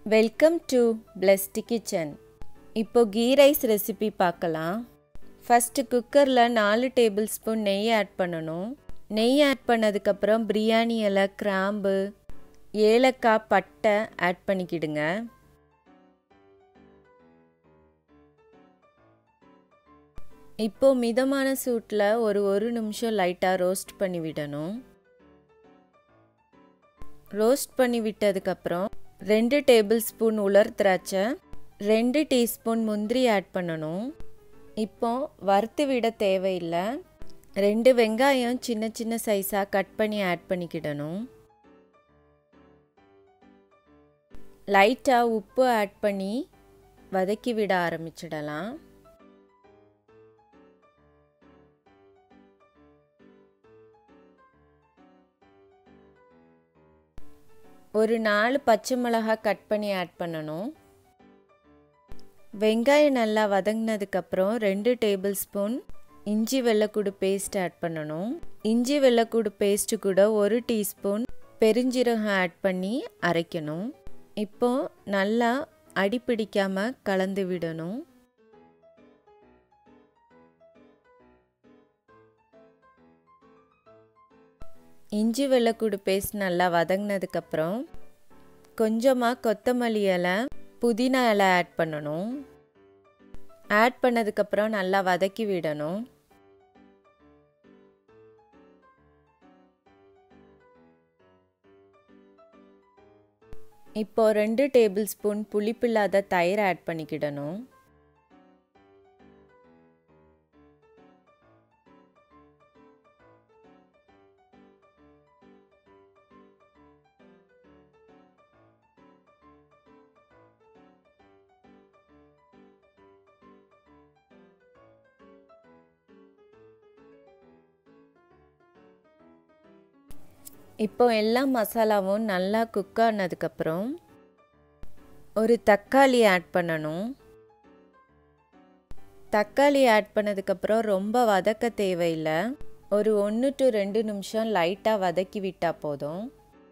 Welcome to blessed kitchen. இப்போ ghee rice recipe பார்க்கலாம். First குக்கரில் 4 டேபிள் ஸ்பூன் நெய் ஆட் பண்ணணும். நெய் ஆட் பண்ணதுக்கப்புறம் பிரியாணி இலை, கிராம்பு, ஏலக்காய், பட்டை ஆட் பண்ணிக்கிடுங்க. இப்போது மிதமான சூட்டில் ஒரு நிமிஷம் லைட்டாக ரோஸ்ட் பண்ணி விடணும். ரோஸ்ட் பண்ணி விட்டதுக்கப்புறம் 2 டேபிள் ஸ்பூன் உலர் திராட்சை, 2 டீஸ்பூன் முந்திரி ஆட் பண்ணணும். இப்போ வறுத்து விட தேவையில்லை. 2 வெங்காயம் சின்ன சின்ன சைஸாக கட் பண்ணி ஆட் பண்ணிக்கிடணும். லைட்டாக உப்பு ஆட் பண்ணி வதக்கி விட ஆரம்பிச்சிடலாம். ஒரு 4 பச்சை மிளகாய் கட் பண்ணி ஆட் பண்ணணும். வெங்காயம் நல்லா வதங்கினதுக்கப்புறம் 2 டேபிள் ஸ்பூன் இஞ்சி வெள்ளைக்கூடு பேஸ்ட் ஆட் பண்ணணும். இஞ்சி வெள்ளைக்கூடு பேஸ்ட்டு கூட 1 டீஸ்பூன் பெருஞ்சீரகம் ஆட் பண்ணி அரைக்கணும். இப்போ நல்லா அடிப்பிடிக்காமல் கலந்து விடணும். இஞ்சி வெள்ளைக்கூடு பேஸ்ட் நல்லா வதங்கினதுக்கப்புறம் கொஞ்சமாக கொத்தமல்லி இலை, புதினா இலை ஆட் பண்ணணும். ஆட் பண்ணதுக்கப்புறம் நல்லா வதக்கி விடணும். இப்போ 2 டேபிள் ஸ்பூன் புளிப்பில்லாத தயிர் ஆட் பண்ணிக்கிடணும். இப்போ எல்லா மசாலாவும் நல்லா குக் ஆனதுக்கப்புறம் ஒரு தக்காளி ஆட் பண்ணணும். தக்காளி ஆட் பண்ணதுக்கப்புறம் ரொம்ப வதக்க தேவையில்லை. ஒரு 1 to 2 நிமிஷம் லைட்டாக வதக்கி விட்டால் போதும்.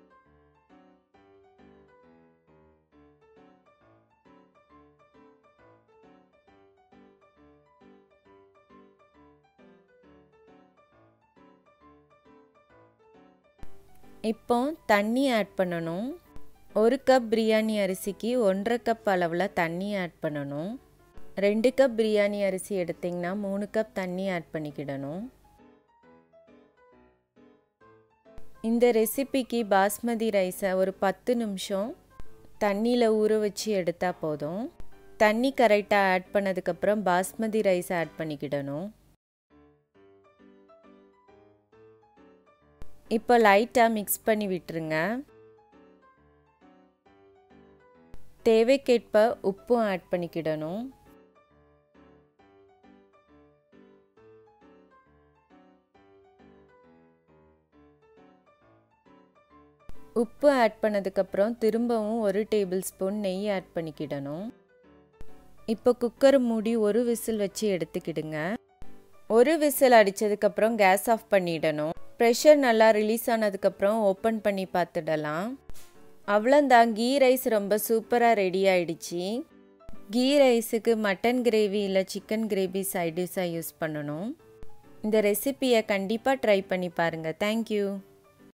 இப்போ தண்ணி ஆட் பண்ணணும். 1 கப் பிரியாணி அரிசிக்கு 1.5 கப் அளவில் தண்ணி ஆட் பண்ணணும். 2 கப் பிரியாணி அரிசி எடுத்திங்கன்னா 3 கப் தண்ணி ஆட் பண்ணிக்கிடணும். இந்த ரெசிபிக்கு பாஸ்மதி ரைஸை ஒரு 10 நிமிஷம் தண்ணியில் ஊற வச்சு எடுத்தால் போதும். தண்ணி கரெக்டாக ஆட் பண்ணதுக்கப்புறம் பாஸ்மதி ரைஸ் ஆட் பண்ணிக்கிடணும். இப்போ லைட்டாக மிக்ஸ் பண்ணி விட்டுருங்க. தேவைக்கேற்ப உப்பும் ஆட் பண்ணிக்கிடணும். உப்பு ஆட் பண்ணதுக்கப்புறம் திரும்பவும் 1 டேபிள் ஸ்பூன் நெய் ஆட் பண்ணிக்கிடணும். இப்போ குக்கர் மூடி 1 விசில் வச்சு எடுத்துக்கிடுங்க. 1 விசில் அடித்ததுக்கப்புறம் கேஸ் ஆஃப் பண்ணிடணும். ப்ரெஷர் நல்லா ரிலீஸ் ஆனதுக்கப்புறம் ஓப்பன் பண்ணி பார்த்துடலாம். அவ்வளோந்தான், கீ ரைஸ் ரொம்ப சூப்பராக ரெடி ஆகிடுச்சு. கீ ரைஸுக்கு மட்டன் கிரேவி இல்லை சிக்கன் கிரேவி சைட் டிஷ்ஷாக யூஸ் பண்ணணும். இந்த ரெசிபியை கண்டிப்பாக ட்ரை பண்ணி பாருங்கள். தேங்க்யூ.